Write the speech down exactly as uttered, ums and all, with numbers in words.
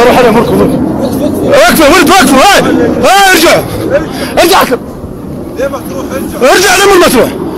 روح عليهم اركض وقفوا ولد وقفوا. هاي هاي ارجع ارجع ليه ما تروح؟ ارجع ارجع لمن ما تروح.